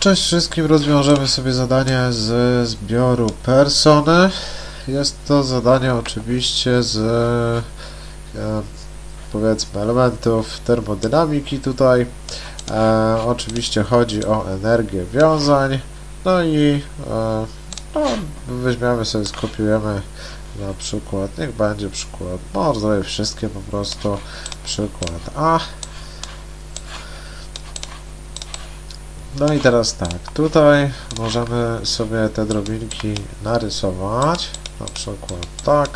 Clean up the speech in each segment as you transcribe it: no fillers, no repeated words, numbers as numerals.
Cześć wszystkim, rozwiążemy sobie zadanie ze zbioru persony. Jest to zadanie oczywiście z powiedzmy elementów termodynamiki tutaj. Oczywiście chodzi o energię wiązań. No i weźmiemy sobie, skopiujemy na przykład, niech będzie przykład, może zrobię wszystkie po prostu, przykład A. No i teraz tak, tutaj możemy sobie te drobinki narysować, na przykład tak,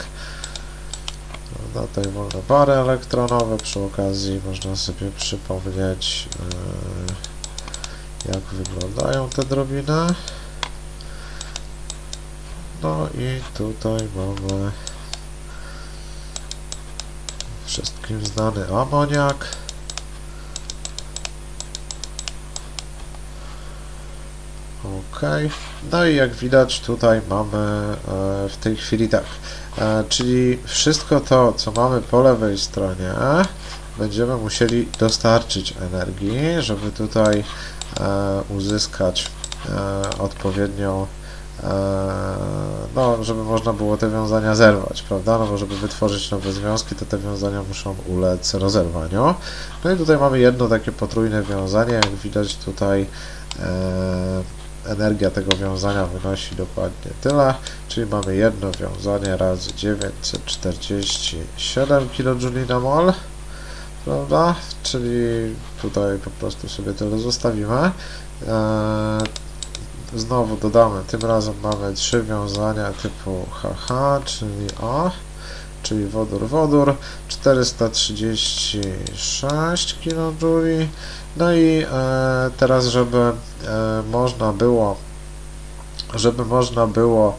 tutaj wolne pary elektronowe, przy okazji można sobie przypomnieć jak wyglądają te drobiny. No i tutaj mamy wszystkim znany amoniak. OK, no i jak widać tutaj mamy w tej chwili tak, czyli wszystko to, co mamy po lewej stronie, będziemy musieli dostarczyć energii, żeby tutaj uzyskać odpowiednią, no, żeby można było te wiązania zerwać, prawda? No bo żeby wytworzyć nowe związki, to te wiązania muszą ulec rozerwaniu. No i tutaj mamy jedno takie potrójne wiązanie, jak widać tutaj energia tego wiązania wynosi dokładnie tyle, czyli mamy jedno wiązanie razy 947 kJ na mol, prawda? Czyli tutaj po prostu sobie tyle zostawimy. Znowu dodamy, tym razem mamy 3 wiązania typu HH, czyli O, czyli wodór, 436 kJ. No i teraz, żeby można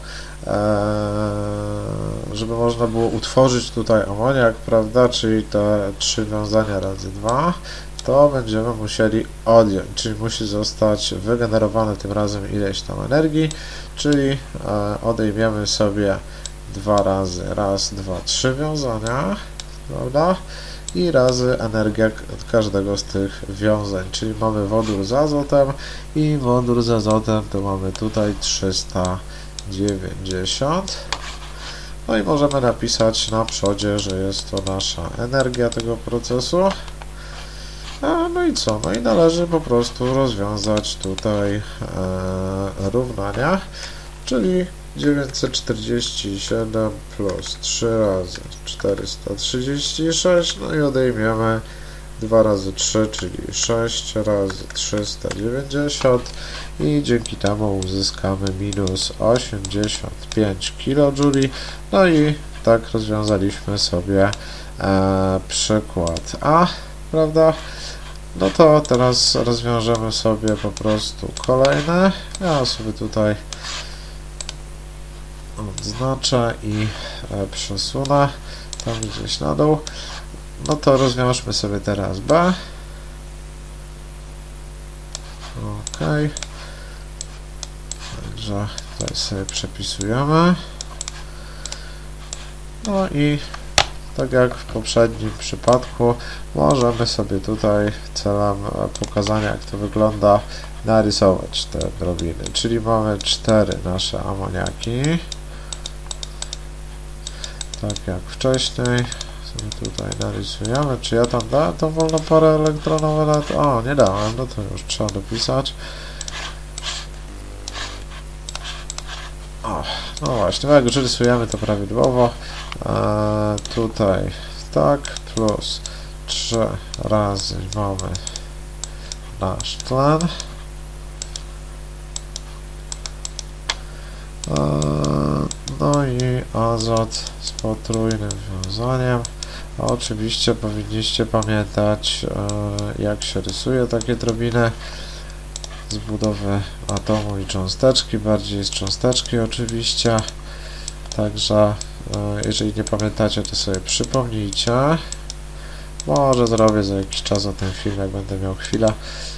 było utworzyć tutaj amoniak, prawda, czyli te 3 wiązania razy 2, to będziemy musieli odjąć, czyli musi zostać wygenerowane tym razem ileś tam energii, czyli odejmiemy sobie 2 razy, raz, 2, 3 wiązania, prawda, i razy energię każdego z tych wiązań, czyli mamy wodór z azotem i wodór z azotem to mamy tutaj 390. No i możemy napisać na przodzie, że jest to nasza energia tego procesu. No i co? No i należy po prostu rozwiązać tutaj równania, czyli 947 plus 3 razy 436, no i odejmiemy 2 razy 3, czyli 6 razy 390 i dzięki temu uzyskamy minus 85 kJ. No i tak rozwiązaliśmy sobie przykład A, prawda? No to teraz rozwiążemy sobie po prostu kolejne. Ja sobie tutaj odznaczę i przesunę tam gdzieś na dół. No to rozwiążmy sobie teraz B. OK. Także tutaj sobie przepisujemy. No i tak jak w poprzednim przypadku możemy sobie tutaj celem pokazania, jak to wygląda, narysować te drobiny, czyli mamy 4 nasze amoniaki, tak jak wcześniej sobie tutaj narysujemy. Czy ja tam dałem tą wolną parę elektronową na to? O, nie dałem, no to już trzeba dopisać. O, no właśnie, jak już rysujemy to prawidłowo, tutaj tak, plus 3 razy mamy nasz tlen. No i azot z potrójnym wiązaniem. A oczywiście powinniście pamiętać, jak się rysuje takie drobiny z budowy atomu i cząsteczki, bardziej z cząsteczki oczywiście. Także jeżeli nie pamiętacie, to sobie przypomnijcie. Może zrobię za jakiś czas o tym film, jak będę miał chwilę.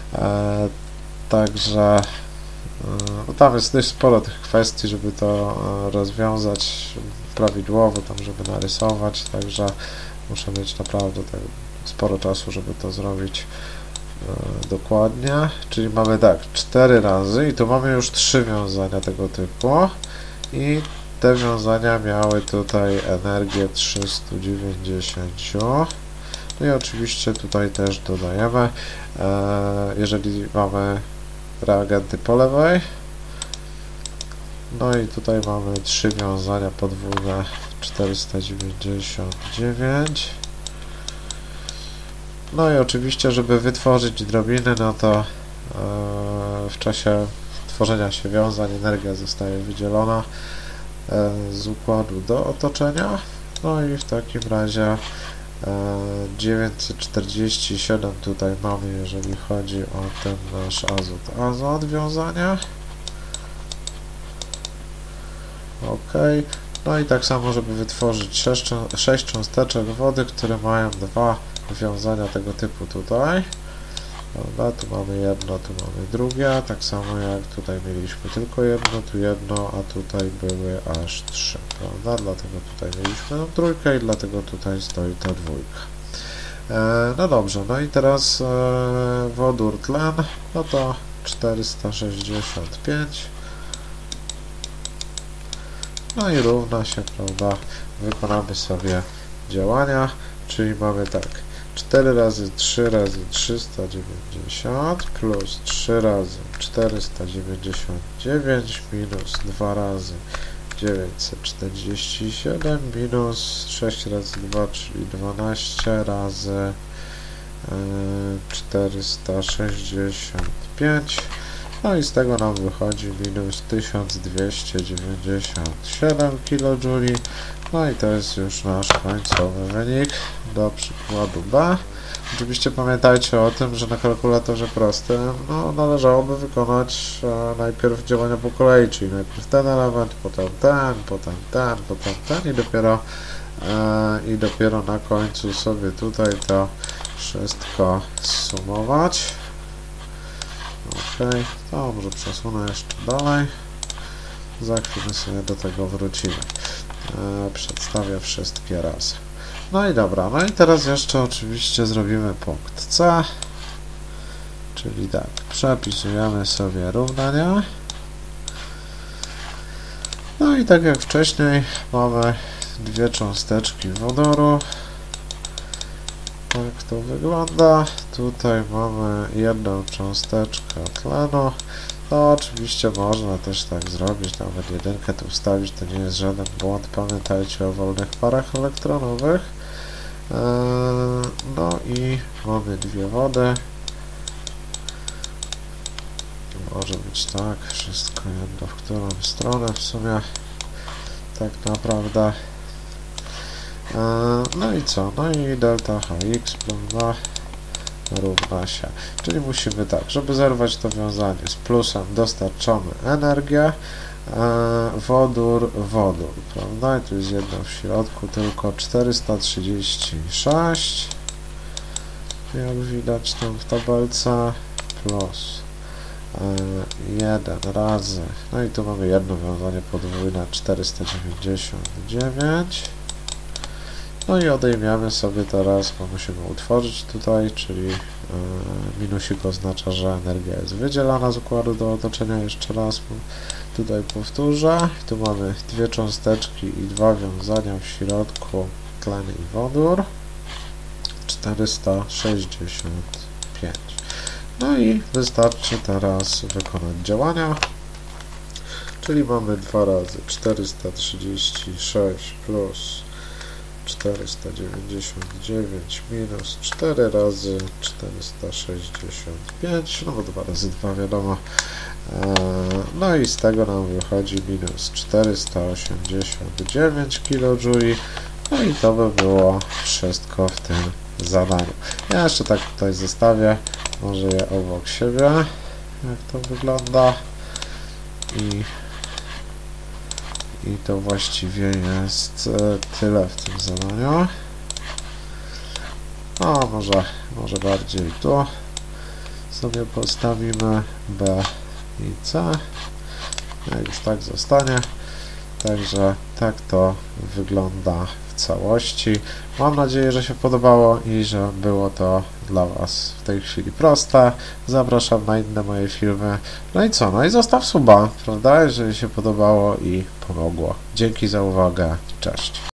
Także tam jest dość sporo tych kwestii, żeby to rozwiązać prawidłowo, tam żeby narysować, także muszę mieć naprawdę tak sporo czasu, żeby to zrobić dokładnie, czyli mamy tak 4 razy i tu mamy już 3 wiązania tego typu i te wiązania miały tutaj energię 390. No i oczywiście tutaj też dodajemy, jeżeli mamy reagenty po lewej, no i tutaj mamy 3 wiązania podwójne 499. No i oczywiście, żeby wytworzyć drobiny, no to w czasie tworzenia się wiązań energia zostaje wydzielona z układu do otoczenia. No i w takim razie 947 tutaj mamy, jeżeli chodzi o ten nasz azot wiązania. OK. No i tak samo, żeby wytworzyć 6 cząsteczek wody, które mają 2 wiązania tego typu tutaj. Dobra, tu mamy jedno, tu mamy drugie, tak samo jak tutaj mieliśmy tylko jedno, tu jedno, a tutaj były aż 3, prawda? Dlatego tutaj mieliśmy trójkę i dlatego tutaj stoi ta dwójka. No dobrze, no i teraz wodór, tlen, no to 465. No i równa się, prawda, wykonamy sobie działania, czyli mamy tak, 4 razy 3 razy 390 plus 3 razy 499 minus 2 razy 947 minus 6 razy 2, czyli 12 razy 465. No i z tego nam wychodzi minus 1297 kJ. No i to jest już nasz końcowy wynik do przykładu B. Oczywiście pamiętajcie o tym, że na kalkulatorze prostym należałoby wykonać najpierw działania po kolei, czyli najpierw ten element, potem ten, potem ten, potem ten i dopiero na końcu sobie tutaj to wszystko sumować. OK, to może przesunę jeszcze dalej. Za chwilę sobie do tego wrócimy. Przedstawię wszystkie razy. No i dobra, no i teraz jeszcze oczywiście zrobimy punkt C. Czyli tak, przepisujemy sobie równania. No i tak jak wcześniej mamy 2 cząsteczki wodoru. Tak to wygląda. Tutaj mamy 1 cząsteczkę tlenu. No oczywiście można też tak zrobić, nawet 1 tu wstawić, to nie jest żaden błąd. Pamiętajcie o wolnych parach elektronowych. No i mamy 2 wody. Może być tak, wszystko jedno w którą stronę w sumie tak naprawdę. No i co? No i delta Hx, prawda, równa się. Czyli musimy tak, żeby zerwać to wiązanie z plusem, dostarczamy energię, wodór, prawda? I tu jest jedno w środku, tylko 436, jak widać tam w tabelce, plus 1 razy, no i tu mamy jedno wiązanie podwójne, 499. No i odejmiemy sobie teraz, bo musimy utworzyć tutaj, czyli minusik oznacza, że energia jest wydzielana z układu do otoczenia. Jeszcze raz tutaj powtórzę. Tu mamy 2 cząsteczki i 2 wiązania w środku, tlen i wodór. 465. No i wystarczy teraz wykonać działania. Czyli mamy 2 razy 436 plus 499 minus 4 razy 465, no bo 2 razy 2 wiadomo. No i z tego nam wychodzi minus 489 kJ. No i to by było wszystko w tym zadaniu. Ja jeszcze tak tutaj zostawię, może je obok siebie, jak to wygląda. I to właściwie jest tyle w tym zadaniu. No, może bardziej tu sobie postawimy B i C. Jak już tak zostanie. Także tak to wygląda w całości. Mam nadzieję, że się podobało i że było to dla Was w tej chwili proste. Zapraszam na inne moje filmy. No i co? No i zostaw suba, prawda? Jeżeli się podobało i pomogło. Dzięki za uwagę. Cześć.